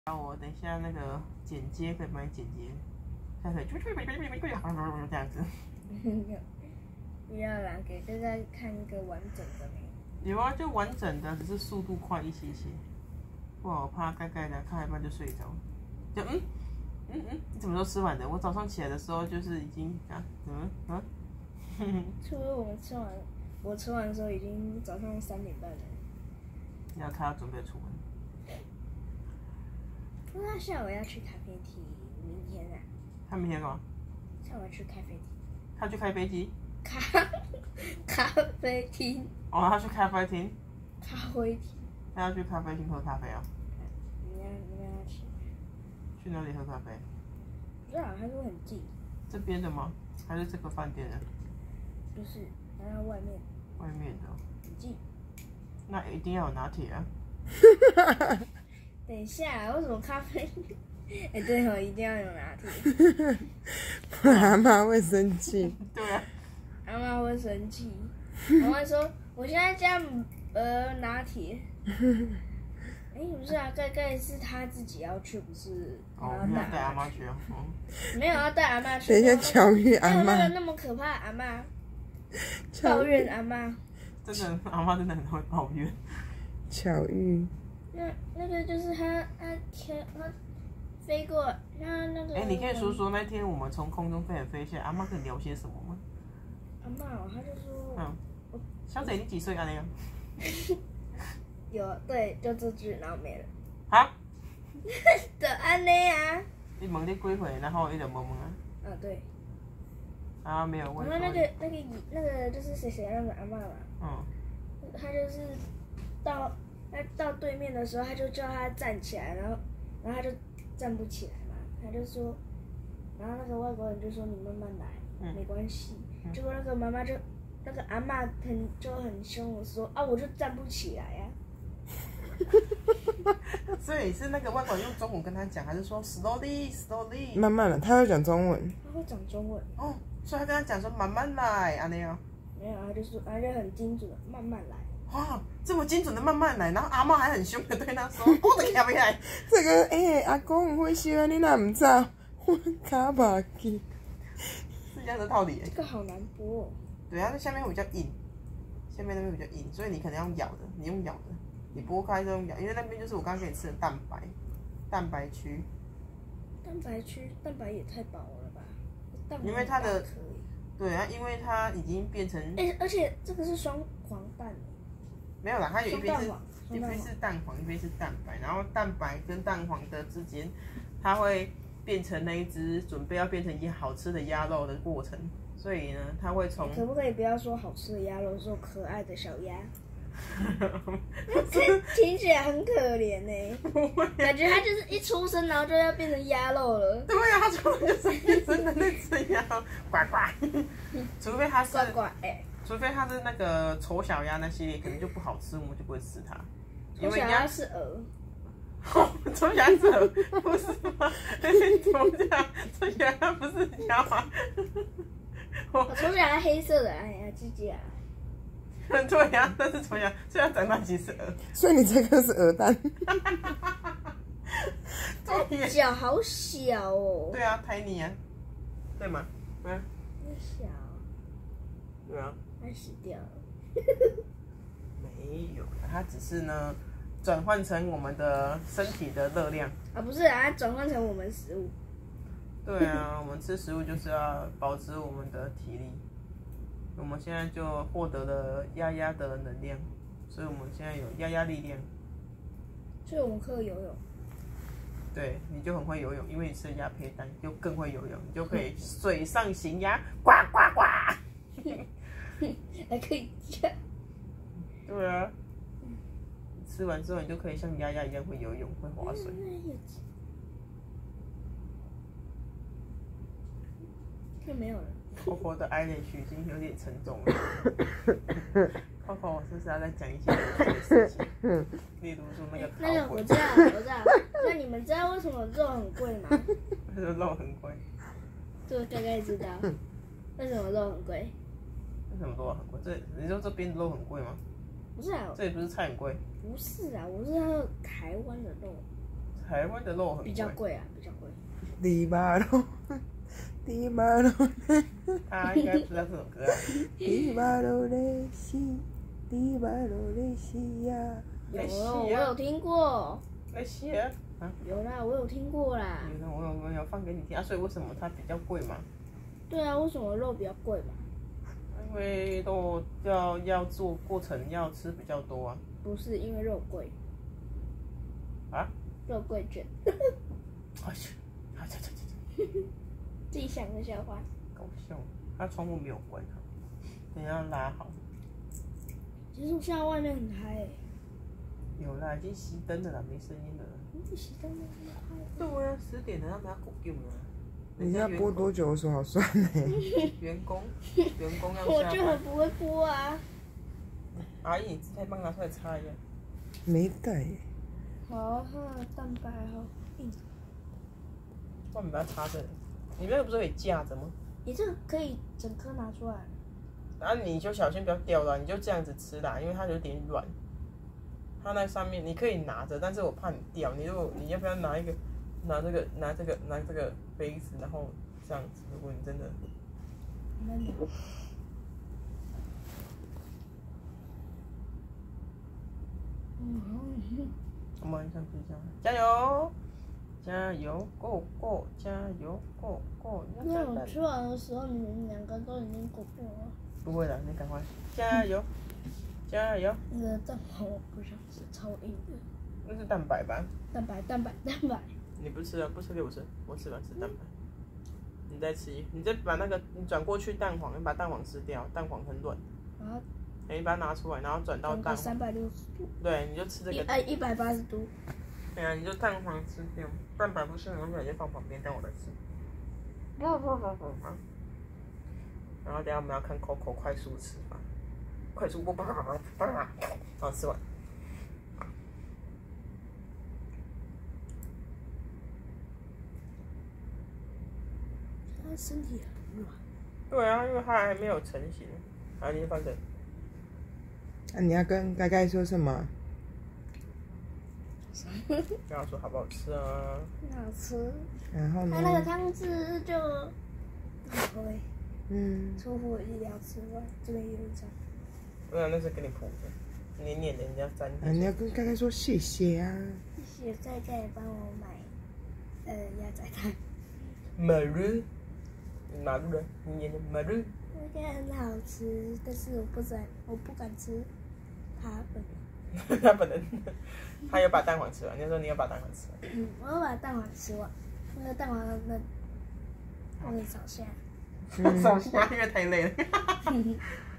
然后我等一下那个剪接可以帮你剪接，下可以这样子。 不要啦，给大家看一个完整的没？ 有啊，就完整的，只是速度快一些些。不好，我怕盖盖的看一半就睡着。就你怎么都吃完的？我早上起来的时候就是已经除了我吃完的时候已经早上3点半了。 你要看他准备出门。 不他下午要去咖啡厅，明天啊？ 他明天干嘛？ 下午要去咖啡厅。 他去开飞机？ 咖啡厅。 哦，他去咖啡厅。 咖啡厅。 他要去咖啡厅喝咖啡啊？ 你们要去？ 去哪里喝咖啡？ 不知道，他说很近。 这边的吗？还是这个饭店的？ 不是，然后外面。 外面的。 很近。 那一定要有拿铁啊！ 等一下，为什么咖啡？哎，对哦，一定要有拿铁。 不然阿妈会生气。 对啊。 阿妈会生气。阿妈说：“我现在加拿铁。”哎，不是啊，盖盖是他自己要去，不是？ 哦，你要带阿妈去啊？ 没有要带阿妈去。 等一下巧遇阿妈。 那个那么可怕，阿妈。抱怨阿妈。 真的，阿妈真的很会抱怨。 巧遇。 那个就是他飞过，他那个。 你可以说说那天我们从空中飞来飞下，阿妈跟你聊些什么吗？ 阿妈哦，他就说。 小姐，你几岁啊？那个。 有对，就这句，然后没了。 啊？ 的安内啊。 你问你几岁，然后伊就问啊。 对。 啊，没有问。 然后那个就是谁那个阿嬷嘛。他就是到对面的时候，他就叫他站起来，然后他就站不起来嘛，他就说，然后那个外国人就说你慢慢来，没关系。结果那个妈妈那个阿嬷就很凶的说啊，我就站不起来啊。 所以是那个外国人用中文跟他讲，还是说 slowly？ 慢慢的，他会讲中文。 他会讲中文。 哦，所以他跟他讲说慢慢来，安尼哦。 没有，他就很精准的慢慢来。 哇，这么精准的慢慢来，然后阿嬷还很凶的对他说：“我的卡不来。” 这个阿公会笑，你哪唔知道？我卡巴去。 是这样的道理。 这个好难剥。 对啊，那下面会比较硬，下面那边比较硬，所以你可能要用咬的，你用咬的，你剥开就用咬，因为那边就是我刚刚给你吃的蛋白区。 蛋白也太薄了吧？ 因为它的，对啊，因为它已经变成。 而且这个是双黄蛋。 没有啦，它有一边是蛋黄，一边是蛋白，然后蛋白跟蛋黄的之间，它会变成那一只准备要变成好吃的鸭肉的过程。所以呢，它会从。 可不可以不要说好吃的鸭肉，说可爱的小鸭？听起来很可怜呢。感觉它就是一出生，然后就要变成鸭肉了。 对呀，它出生就是一生的那只鸭，呱呱。除非它是。 呱呱除非它是那个丑小鸭那系列，可能就不好吃，我们就不会吃它。 丑小鸭是鹅。 丑小鸭是鹅，不是吗？丑小鸭不是鸭吗？ 我丑小鸭黑色的，哎呀，鸡鸡啊。 对呀，但是丑小鸭，所以它长大其实是鹅。 所以你这个是鹅蛋。 脚好小哦。 对啊，tiny 啊，对吗？ 那小。 对啊。 它死掉了。 没有，它只是呢转换成我们的身体的热量。 不是啊，它转换成我们食物。 对啊，我们吃食物就是要保持我们的体力。我们现在就获得了鸭鸭的能量，所以我们现在有鸭鸭力量。 所以我们可以游泳。 对，你就很会游泳，因为你吃了鸭胚蛋，就更会游泳，你就可以水上行鸭，呱呱呱。 还可以叫。 对啊。吃完之后，你就可以像鸭鸭一样会游泳，会划水。 就没有了。 Coco 的 eyelash 已经有点沉重了。Coco 是不是要再讲一些有趣的事情？例如说那个我知道。那你们知道为什么肉很贵吗？ 为什么肉很贵？ 这个大概知道。为什么肉很贵？ 为什么肉很贵？你说这边的肉很贵吗？ 不是啊。 这里不是菜很贵？ 不是啊，我是说台湾的肉。 台湾的肉很比较贵啊，比较贵。 迪巴罗，迪巴罗， 他应该不知道这首歌啊。 迪巴罗的西，迪巴罗的西呀。 有，我有听过。 那些啊？ 有啦，我有听过啦。 我有放给你听啊，所以为什么它比较贵嘛？ 对啊，为什么肉比较贵嘛？ 因为肉要做过程要吃比较多啊。 不是因为肉贵。 啊？ 肉桂卷。 哎呀， 自己想个笑话。 搞笑，他窗户没有关，等一下拉好。 其实现在外面很嗨欸。 有啦，已经熄灯了啦，没声音了。 熄灯了， 对啊，10点了，他们要狗叫了。 你要播多久？我手好酸呢。 员工要下班。 我就很不会播啊。 阿姨，你姿态帮拿出来擦一下。 没带。 好，它的蛋白好硬。 我们把它插着，你那个不是可以架着吗？ 你这个可以整颗拿出来。 然后你就小心不要掉了，你就这样子吃啦，因为它有点软。它那上面你可以拿着，但是我怕你掉。你要不要拿这个杯子，然后这样子？如果你真的，我们上去这样，加油，加油 ，Go Go， 加油 ，Go Go。 那我吃完的时候，你们2个都已经狗掉了。 不会的，你赶快，加油，加油。 那个蛋黄我不想吃，超硬的。 那是蛋白吧？ 蛋白。 你不吃啊？不吃给我吃，我吃吧，吃蛋白。你再吃，你再把你转过去蛋黄，你把蛋黄吃掉，蛋黄很软。 啊。 你把它拿出来，然后转到蛋黄。 360度。 对，你就吃这个。 180度。 对啊，你就蛋黄吃掉，蛋白不是拿出来就放旁边，等我来吃。然后等下我们要看 Coco 快速吃法，快速播，好吃完。 他身体很软。 对啊，因为它还没有成型。好，你放这。 你要跟该该说什么？ 跟他说好不好吃啊？ 好吃。 然后呢？ 它那个汤汁就很味。出乎我意料之外，这边有一张。 对啊，那是给你铺的，黏黏的，人家沾。 你要跟该该说谢谢啊。 谢谢盖盖帮我买鸭仔汤。 马路人，黏的马路。 那个很好吃，但是我不敢吃它本人。他本人，他有把蛋黄吃完。你说你要把蛋黄吃完。 我要把蛋黄吃完，那个蛋黄那扫下。 扫下，因为太累了。